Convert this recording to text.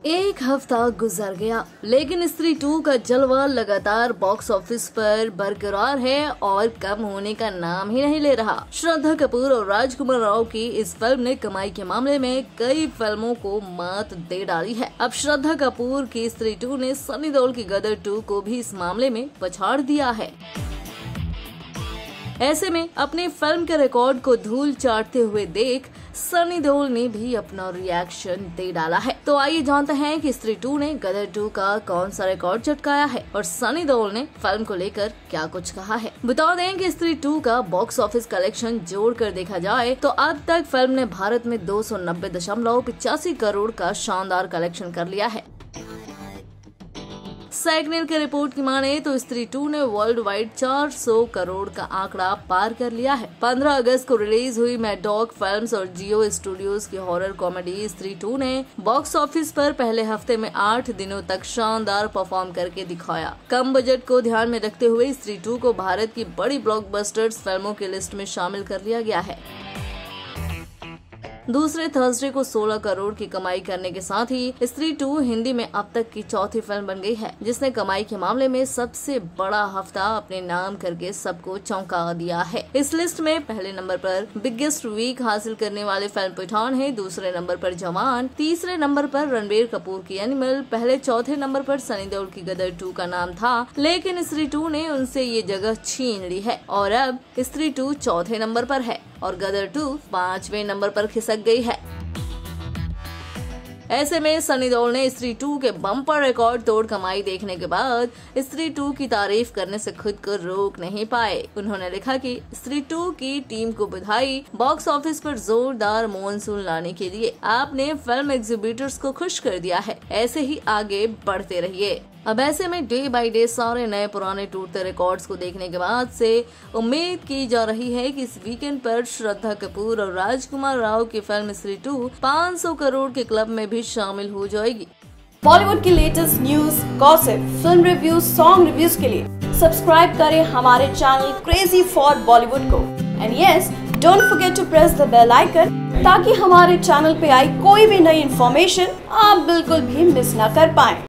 एक हफ्ता गुजर गया, लेकिन स्त्री 2 का जलवा लगातार बॉक्स ऑफिस पर बरकरार है और कम होने का नाम ही नहीं ले रहा। श्रद्धा कपूर और राजकुमार राव की इस फिल्म ने कमाई के मामले में कई फिल्मों को मात दे डाली है। अब श्रद्धा कपूर की स्त्री 2 ने सनी देओल की गदर 2 को भी इस मामले में पछाड़ दिया है। ऐसे में अपनी फिल्म के रिकॉर्ड को धूल चाटते हुए देख सनी देओल ने भी अपना रिएक्शन दे डाला है। तो आइए जानते हैं कि स्त्री 2 ने गदर 2 का कौन सा रिकॉर्ड चटकाया है और सनी देओल ने फिल्म को लेकर क्या कुछ कहा है। बता दें कि स्त्री 2 का बॉक्स ऑफिस कलेक्शन जोड़कर देखा जाए तो अब तक फिल्म ने भारत में 290.85 करोड़ का शानदार कलेक्शन कर लिया है। सैगनेल की रिपोर्ट की माने तो स्त्री 2 ने वर्ल्ड वाइड 400 करोड़ का आंकड़ा पार कर लिया है। 15 अगस्त को रिलीज हुई मैडॉक फिल्म्स और जियो स्टूडियोज की हॉरर कॉमेडी स्त्री 2 ने बॉक्स ऑफिस पर पहले हफ्ते में 8 दिनों तक शानदार परफॉर्म करके दिखाया। कम बजट को ध्यान में रखते हुए स्त्री 2 को भारत की बड़ी ब्लॉकबस्टर्स फिल्मों की लिस्ट में शामिल कर लिया गया है। दूसरे थर्सडे को 16 करोड़ की कमाई करने के साथ ही स्त्री 2 हिंदी में अब तक की चौथी फिल्म बन गई है, जिसने कमाई के मामले में सबसे बड़ा हफ्ता अपने नाम करके सबको चौंका दिया है। इस लिस्ट में पहले नंबर पर बिगेस्ट वीक हासिल करने वाली फिल्म पठान है, दूसरे नंबर पर जवान, तीसरे नंबर पर रणबीर कपूर की एनिमल, पहले चौथे नंबर पर सनी देओल की गदर 2 का नाम था, लेकिन स्त्री 2 ने उनसे ये जगह छीन ली है और अब स्त्री 2 चौथे नंबर पर है और गदर 2 5वें नंबर पर खिसक गई है। ऐसे में सनी देओल ने स्त्री 2 के बम्पर रिकॉर्ड तोड़ कमाई देखने के बाद स्त्री 2 की तारीफ करने से खुद को रोक नहीं पाए। उन्होंने लिखा कि स्त्री 2 की टीम को बधाई, बॉक्स ऑफिस पर जोरदार मॉनसून लाने के लिए आपने फिल्म एग्जीबिटर्स को खुश कर दिया है, ऐसे ही आगे बढ़ते रहिए। अब ऐसे में डे बाय डे सारे नए पुराने टूटते रिकॉर्ड्स को देखने के बाद से उम्मीद की जा रही है कि इस वीकेंड पर श्रद्धा कपूर और राजकुमार राव की फिल्म स्त्री 2 500 करोड़ के क्लब में भी शामिल हो जाएगी। बॉलीवुड की latest news, gossip, film reviews, song reviews के लिए सब्सक्राइब करें हमारे चैनल क्रेजी फॉर बॉलीवुड को। And yes, don't forget to press the bell icon ताकि हमारे चैनल पे आई कोई भी नई इन्फॉर्मेशन आप बिल्कुल भी मिस ना कर पाएं।